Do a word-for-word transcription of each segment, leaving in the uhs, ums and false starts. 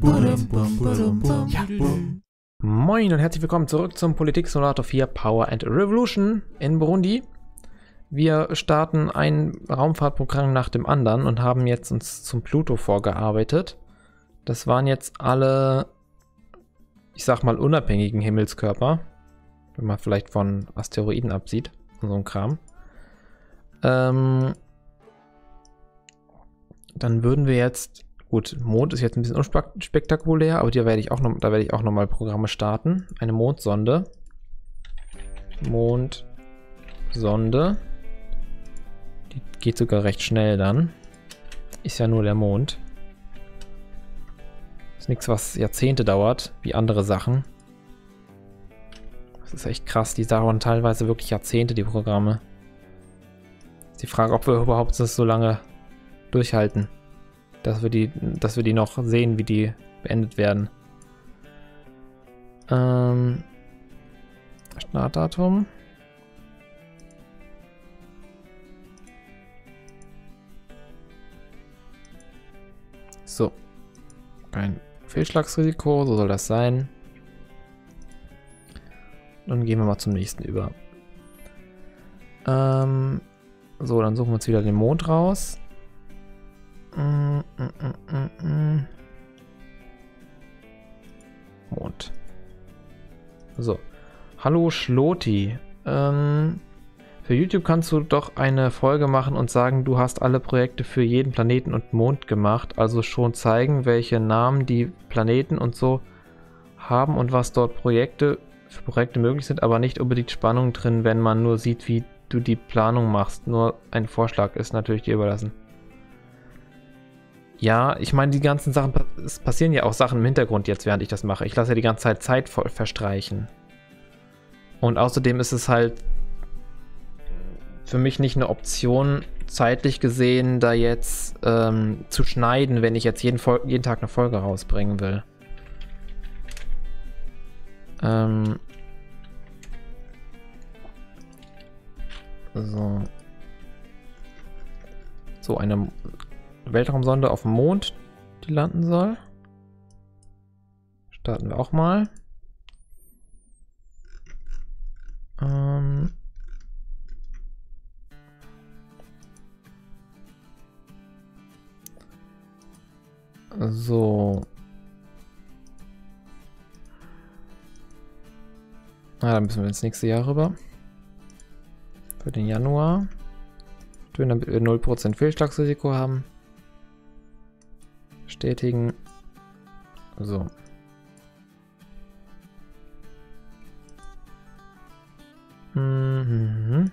Ja. Moin und herzlich willkommen zurück zum Politik-Simulator vier Power and Revolution in Burundi. Wir starten ein Raumfahrtprogramm nach dem anderen und haben jetzt uns zum Pluto vorgearbeitet. Das waren jetzt alle, ich sag mal, unabhängigen Himmelskörper. Wenn man vielleicht von Asteroiden absieht und so ein Kram. Ähm, dann würden wir jetzt, gut, Mond ist jetzt ein bisschen unspektakulär, aber da werde ich auch noch, da werde ich auch noch mal Programme starten. Eine Mondsonde. Mondsonde. Die geht sogar recht schnell dann. Ist ja nur der Mond. Ist nichts, was Jahrzehnte dauert, wie andere Sachen. Das ist echt krass, die dauern teilweise wirklich Jahrzehnte, die Programme. Ist die Frage, ob wir überhaupt das so lange durchhalten. Dass wir die, dass wir die noch sehen, wie die beendet werden. Ähm, Startdatum. So. Kein Fehlschlagsrisiko, so soll das sein. Dann gehen wir mal zum nächsten über. Ähm, so, dann suchen wir uns wieder den Mond raus. Mm, mm, mm, mm. Mond. So. Hallo Schloti. Ähm, für YouTube kannst du doch eine Folge machen und sagen, du hast alle Projekte für jeden Planeten und Mond gemacht. Also schon zeigen, welche Namen die Planeten und so haben und was dort Projekte für Projekte möglich sind, aber nicht unbedingt Spannung drin, wenn man nur sieht, wie du die Planung machst. Nur ein Vorschlag ist natürlich dir überlassen. Ja, ich meine, die ganzen Sachen, es passieren ja auch Sachen im Hintergrund jetzt, während ich das mache. Ich lasse ja die ganze Zeit Zeit verstreichen. Und außerdem ist es halt für mich nicht eine Option, zeitlich gesehen, da jetzt ähm, zu schneiden, wenn ich jetzt jeden, jeden Tag eine Folge rausbringen will. Ähm so. So, eine Weltraumsonde auf dem Mond, die landen soll. Starten wir auch mal. Ähm so. Na, dann müssen wir ins nächste Jahr rüber. Für den Januar. Schön, damit wir null Prozent Fehlschlagsrisiko haben. Bestätigen. So. Mhm.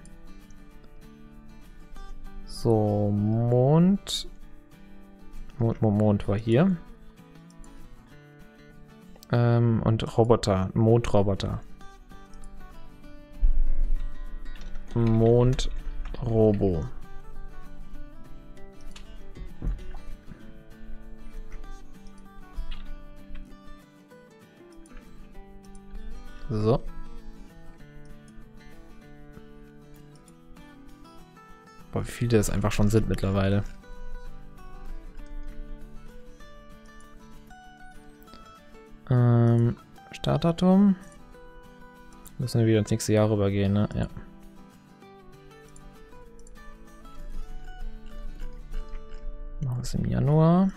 So, Mond. Mond, Mond, Mond war hier. Ähm, und Roboter. Mondroboter. Mondrobo. So. Boah, wie viele das einfach schon sind mittlerweile. Ähm, Startdatum. Müssen wir wieder ins nächste Jahr rübergehen, ne? Ja. Machen wir es im Januar.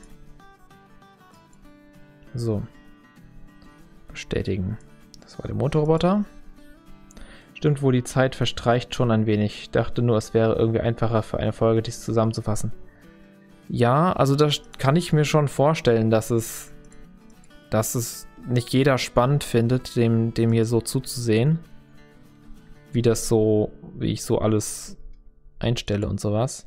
So. Bestätigen. Das war der Motorroboter. Stimmt wohl, die Zeit verstreicht schon ein wenig. Ich dachte nur, es wäre irgendwie einfacher für eine Folge, dies zusammenzufassen. Ja, also das kann ich mir schon vorstellen, dass es, dass es nicht jeder spannend findet, dem, dem hier so zuzusehen. Wie das so, wie ich so alles einstelle und sowas.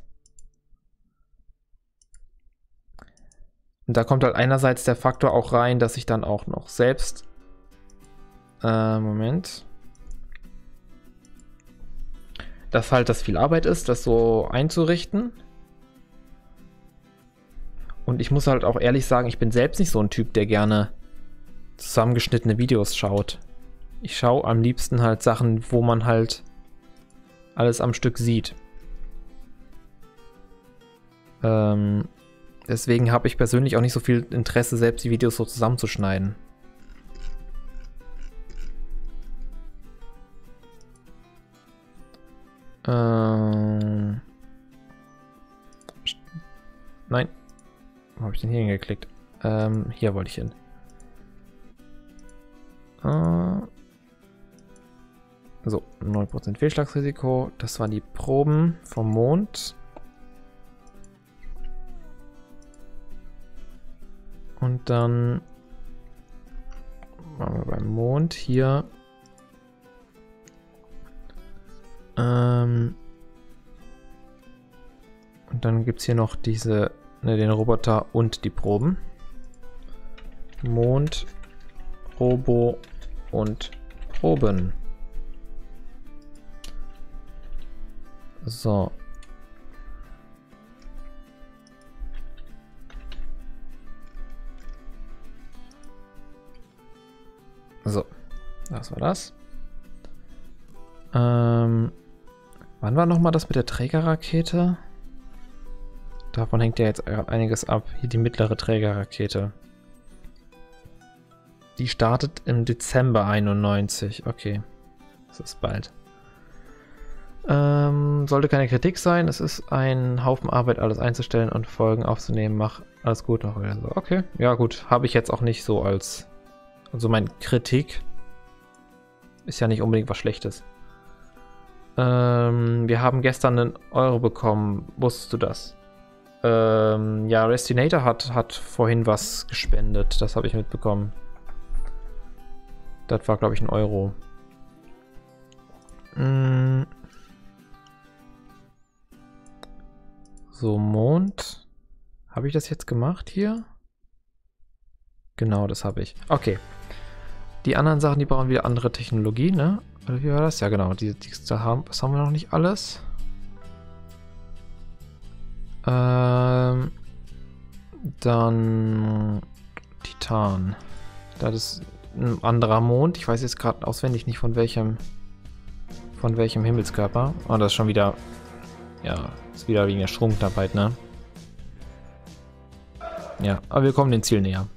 Und da kommt halt einerseits der Faktor auch rein, dass ich dann auch noch selbst Äh, Moment. Dass halt das viel Arbeit ist, das so einzurichten. Und ich muss halt auch ehrlich sagen, ich bin selbst nicht so ein Typ, der gerne zusammengeschnittene Videos schaut. Ich schaue am liebsten halt Sachen, wo man halt alles am Stück sieht. Ähm, Deswegen habe ich persönlich auch nicht so viel Interesse, selbst die Videos so zusammenzuschneiden. Ähm... Nein. Wo habe ich denn hier hingeklickt? Ähm, hier wollte ich hin. Äh... So, neun Prozent Fehlschlagsrisiko. Das waren die Proben vom Mond. Und dann machen wir beim Mond hier ähm, und dann gibt es hier noch diese, ne, den Roboter und die Proben. Mond, Robo und Proben. So. So, das war das. Ähm, wann war nochmal das mit der Trägerrakete? Davon hängt ja jetzt einiges ab. Hier die mittlere Trägerrakete. Die startet im Dezember einundneunzig. Okay, das ist bald. Ähm, sollte keine Kritik sein. Es ist ein Haufen Arbeit, alles einzustellen und Folgen aufzunehmen. Mach alles gut noch wieder so. Okay, ja gut. Habe ich jetzt auch nicht so als... Also meine Kritik ist ja nicht unbedingt was Schlechtes. Ähm, wir haben gestern einen Euro bekommen. Wusstest du das? Ähm, ja, Restinator hat, hat vorhin was gespendet. Das habe ich mitbekommen. Das war, glaube ich, ein Euro. Mm. So, Mond. Habe ich das jetzt gemacht hier? Genau, das habe ich. Okay. Die anderen Sachen, die brauchen wieder andere Technologie, ne? Oder wie war das? Ja, genau. Die, die, das haben wir noch nicht alles. Ähm, dann Titan. Das ist ein anderer Mond. Ich weiß jetzt gerade auswendig nicht von welchem von welchem Himmelskörper. Oh, das ist schon wieder... Ja, ist wieder wegen der Schrumpfarbeit, ne? Ja, aber wir kommen dem Ziel näher.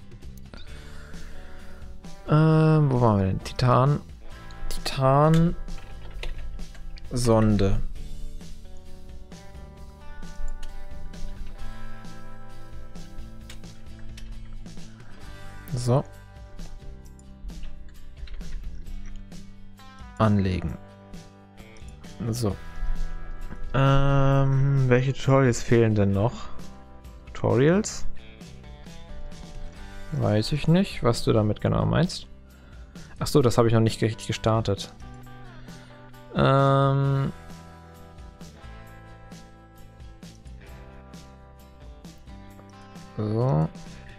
Ähm, wo waren wir denn? Titan. Titan. Sonde. So. Anlegen. So. Ähm, welche Tutorials fehlen denn noch? Tutorials? Weiß ich nicht, was du damit genau meinst. Ach so, das habe ich noch nicht richtig gestartet. Ähm... So.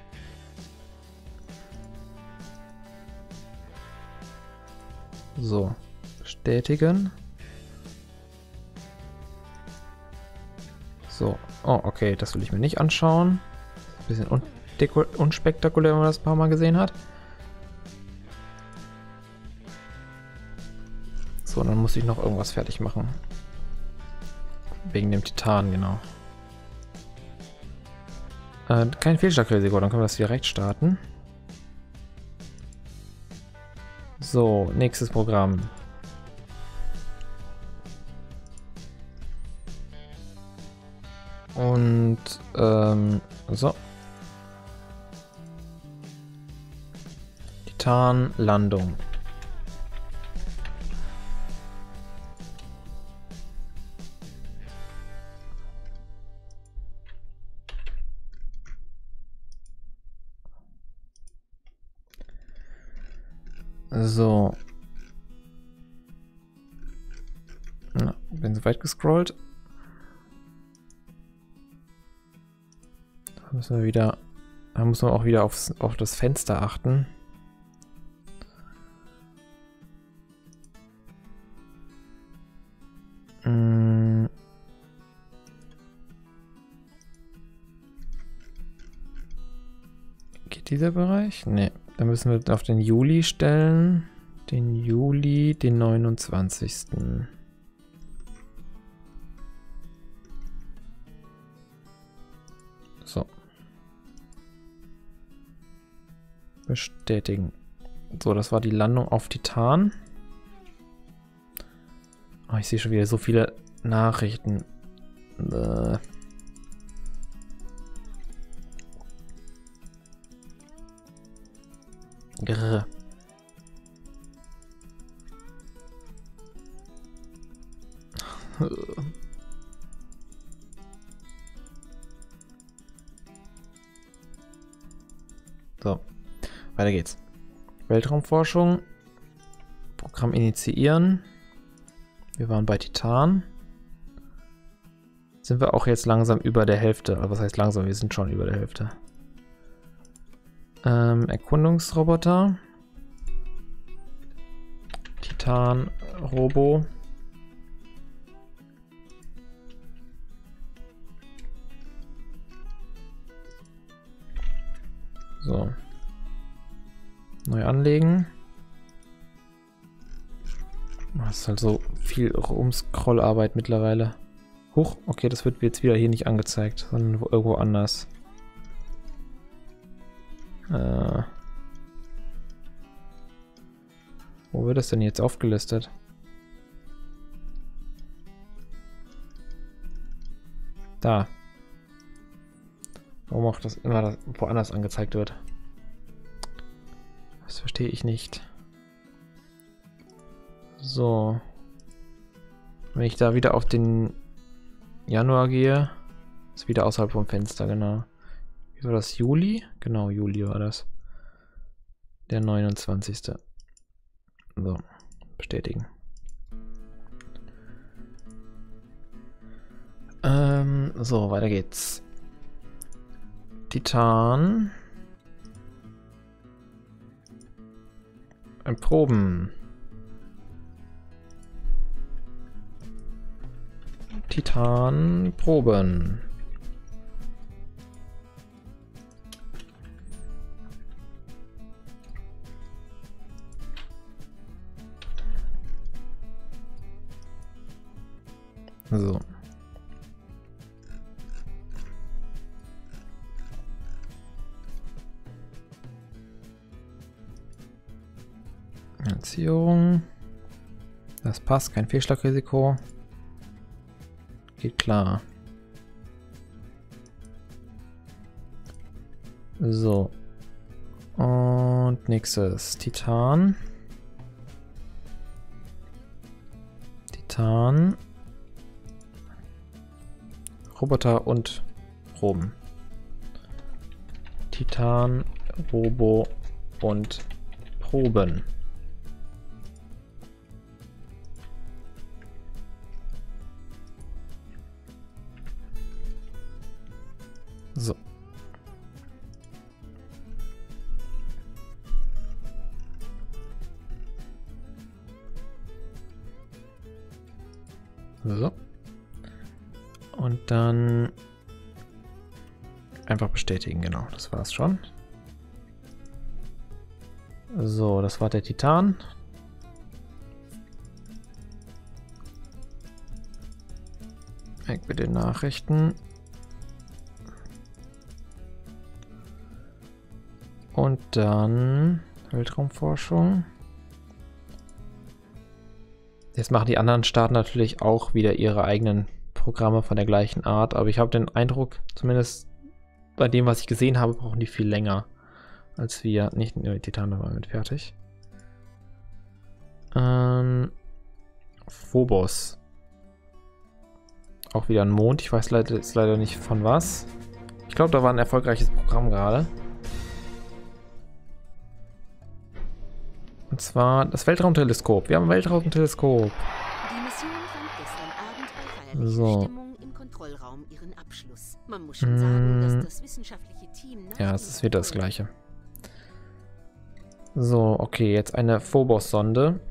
So. Bestätigen. So. Oh, okay, das will ich mir nicht anschauen. Bisschen un unspektakulär, wenn man das ein paar Mal gesehen hat. So, dann muss ich noch irgendwas fertig machen. Wegen dem Titan, genau. Äh, kein Fehlschlagrisiko, dann können wir das direkt starten. So, nächstes Programm. Und, ähm, so. Titan-Landung. So. Na, bin so weit gescrollt. Da müssen wir wieder, da muss man auch wieder aufs, auf das Fenster achten. Hm. Geht dieser Bereich? Ne. Dann müssen wir auf den Juli stellen. Den Juli, den neunundzwanzigsten So. Bestätigen. So, das war die Landung auf Titan. Oh, ich sehe schon wieder so viele Nachrichten. Äh. Grrr. So, weiter geht's. Weltraumforschung. Programm initiieren. Wir waren bei Titan. Sind wir auch jetzt langsam über der Hälfte. Also was heißt langsam? Wir sind schon über der Hälfte. Ähm, Erkundungsroboter. Titan, Robo. So. Neu anlegen. Das ist halt so viel Rumscrollarbeit mittlerweile. Huch, okay, das wird jetzt wieder hier nicht angezeigt, sondern irgendwo anders. Äh. Wo wird das denn jetzt aufgelistet? Da. Warum auch das immer das woanders angezeigt wird? Das verstehe ich nicht. So. Wenn ich da wieder auf den Januar gehe, ist wieder außerhalb vom Fenster, genau. Wie war das? Juli? Genau, Juli war das. Der neunundzwanzigste So, bestätigen. Ähm, so, weiter geht's. Titan. Ein Proben. Titan Proben. So. Finanzierung. Das passt, kein Fehlschlagrisiko. Geht klar. So. Und nächstes. Titan. Titan. Roboter und Proben. Titan, Robo und Proben. So. So. Und dann einfach bestätigen, genau, das war's schon. So, das war der Titan. Weg mit den Nachrichten. Und dann Weltraumforschung. Jetzt machen die anderen Staaten natürlich auch wieder ihre eigenen Programme von der gleichen Art, aber ich habe den Eindruck, zumindest bei dem, was ich gesehen habe, brauchen die viel länger als wir. Nicht nur Titan, aber mit fertig. Ähm, Phobos. Auch wieder ein Mond. Ich weiß leider, jetzt leider nicht von was. Ich glaube, da war ein erfolgreiches Programm gerade. Und zwar das Weltraumteleskop. Wir haben ein Weltraumteleskop. Die Mission fand gestern Abend bei feierlicher So. Stimmung im Kontrollraum ihren Abschluss. Man muss schon sagen, dass das wissenschaftliche Team... Ja, es ist wieder das Gleiche. So, okay, jetzt eine Phobos-Sonde.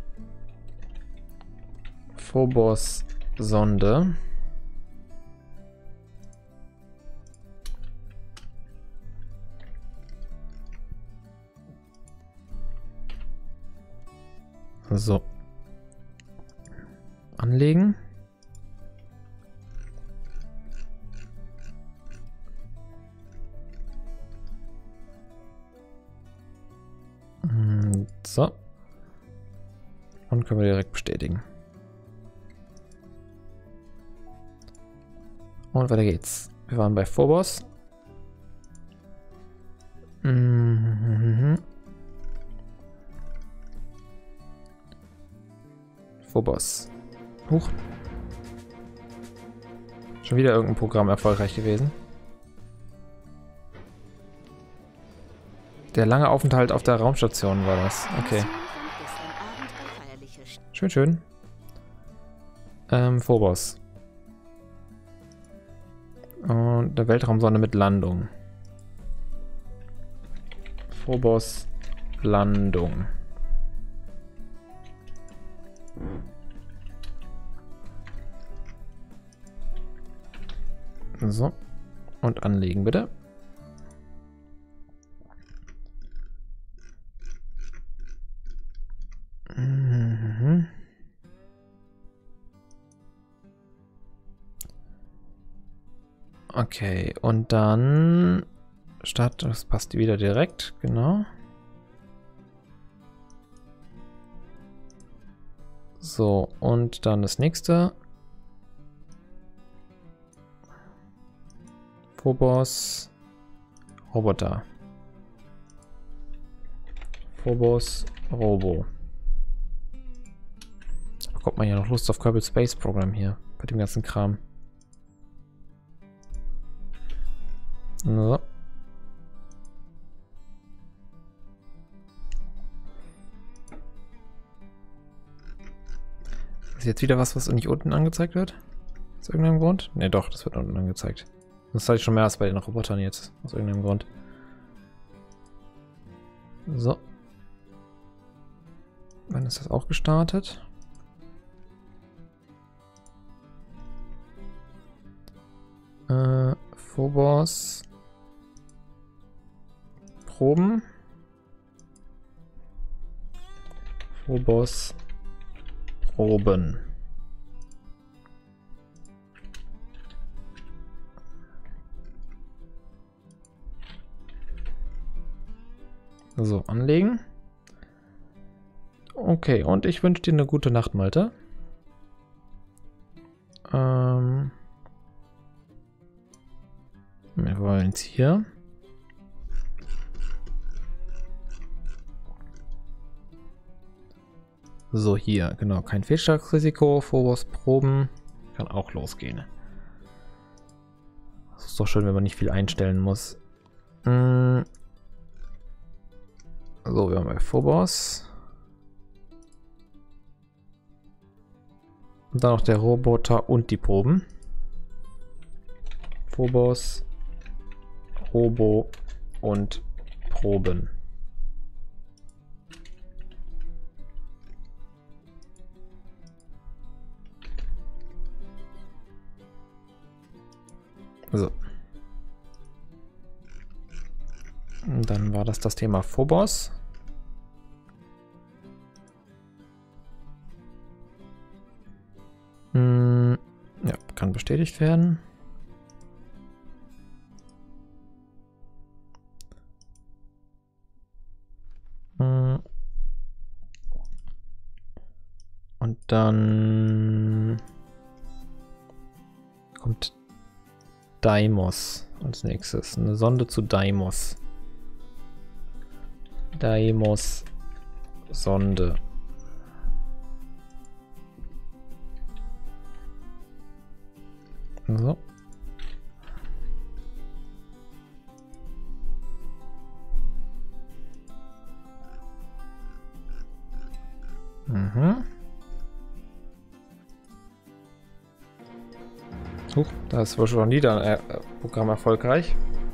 Phobos-Sonde. So. Anlegen. So. Und können wir direkt bestätigen. Und weiter geht's. Wir waren bei Phobos. Mhm. Phobos. Huch. Schon wieder irgendein Programm erfolgreich gewesen. Der lange Aufenthalt auf der Raumstation war das. Okay. Schön, schön. Ähm, Phobos. Und eine Weltraumsonde mit Landung. Phobos Landung. So. Und anlegen bitte. Mhm. Okay, und dann Start, das passt wieder direkt, genau. So, und dann das nächste. Phobos Roboter. Phobos Robo. Da bekommt man ja noch Lust auf Kerbal Space Program hier, bei dem ganzen Kram. So. Ist jetzt wieder was, was nicht unten angezeigt wird? Aus irgendeinem Grund? Ne, doch, das wird unten angezeigt. Das hatte ich schon mehr als bei den Robotern jetzt. Aus irgendeinem Grund. So. Wann ist das auch gestartet? Äh, Phobos. Proben. Phobos. Proben. So, anlegen. Okay, und ich wünsche dir eine gute Nacht, Malte. Ähm, wir wollen jetzt hier. So, hier, genau, kein Fehlschlagsrisiko, Phobos Proben, kann auch losgehen. Das ist doch schön, wenn man nicht viel einstellen muss. Hm. So, wir haben bei Phobos. Und dann noch der Roboter und die Proben. Phobos, Robo und Proben. So. Und dann war das das Thema Phobos. Hm, ja, kann bestätigt werden. Hm. Und dann kommt Deimos als nächstes. Eine Sonde zu Deimos. Deimos Sonde. So. Mhm. Huch, da ist wohl schon wieder ein äh, Programm erfolgreich.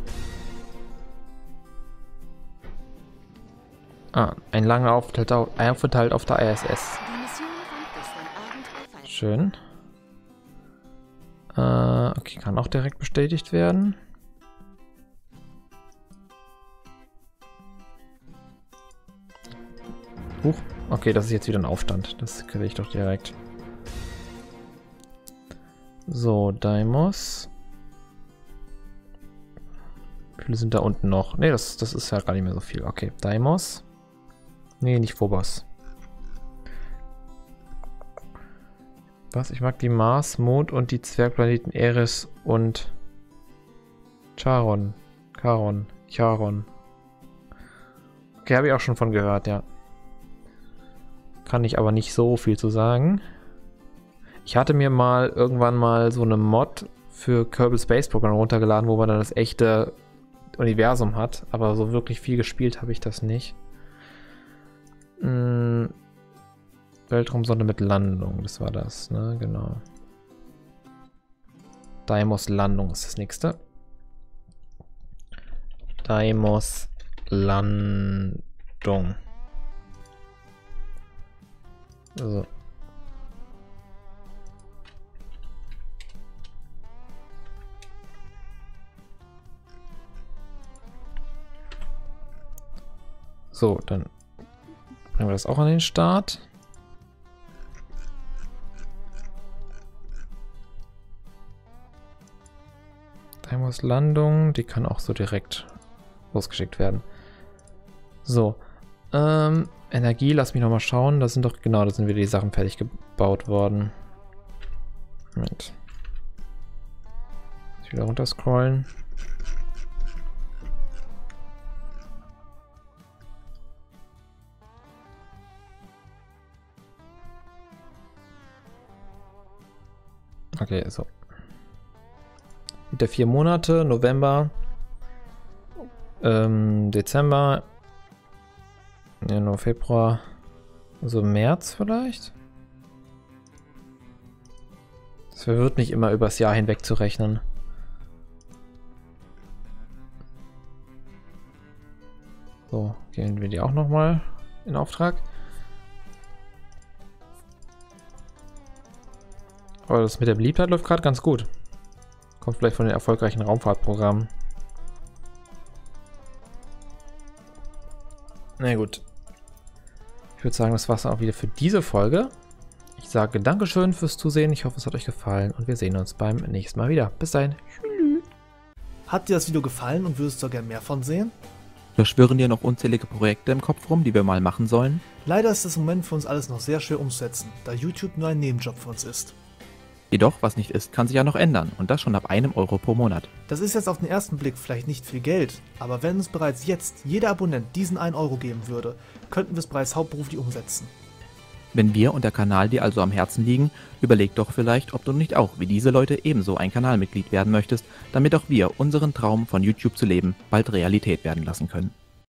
Ah, ein langer Aufenthalt auf, Aufenthalt auf der I S S. Schön. Äh, okay, kann auch direkt bestätigt werden. Huch, okay, das ist jetzt wieder ein Aufstand. Das kriege ich doch direkt. So, Deimos. Wie viele sind da unten noch? Ne, das, das ist ja gar nicht mehr so viel. Okay, Deimos. Nee, nicht Phobos. Was? Ich mag die Mars, Mond und die Zwergplaneten Eris und Charon. Charon. Charon. Okay, habe ich auch schon von gehört, ja. Kann ich aber nicht so viel zu sagen. Ich hatte mir mal irgendwann mal so eine Mod für Kerbal Space Program runtergeladen, wo man dann das echte Universum hat, aber so wirklich viel gespielt habe ich das nicht. Hm. Weltraumsonde mit Landung, das war das, ne? Genau. Deimos Landung ist das nächste. Deimos Landung. Also. So, dann bringen wir das auch an den Start. Deimos Landung, die kann auch so direkt losgeschickt werden. So, ähm, Energie, lass mich nochmal schauen. Da sind doch, genau, da sind wieder die Sachen fertig gebaut worden. Moment. Jetzt wieder runter scrollen. Okay, so. Wieder vier Monate, November, ähm, Dezember, Januar, Februar, also März vielleicht? Das verwirrt mich immer übers Jahr hinweg zu rechnen. So, gehen wir die auch nochmal in Auftrag. Aber das mit der Beliebtheit läuft gerade ganz gut. Kommt vielleicht von den erfolgreichen Raumfahrtprogrammen. Na gut. Ich würde sagen, das war es dann auch wieder für diese Folge. Ich sage Dankeschön fürs Zusehen. Ich hoffe, es hat euch gefallen und wir sehen uns beim nächsten Mal wieder. Bis dahin. Hat dir das Video gefallen und würdest du gerne mehr von sehen? Da schwirren dir noch unzählige Projekte im Kopf rum, die wir mal machen sollen. Leider ist es im Moment für uns alles noch sehr schwer umzusetzen, da YouTube nur ein Nebenjob für uns ist. Jedoch, was nicht ist, kann sich ja noch ändern und das schon ab einem Euro pro Monat. Das ist jetzt auf den ersten Blick vielleicht nicht viel Geld, aber wenn uns bereits jetzt jeder Abonnent diesen einen Euro geben würde, könnten wir es bereits hauptberuflich umsetzen. Wenn wir und der Kanal dir also am Herzen liegen, überleg doch vielleicht, ob du nicht auch wie diese Leute ebenso ein Kanalmitglied werden möchtest, damit auch wir unseren Traum von YouTube zu leben bald Realität werden lassen können.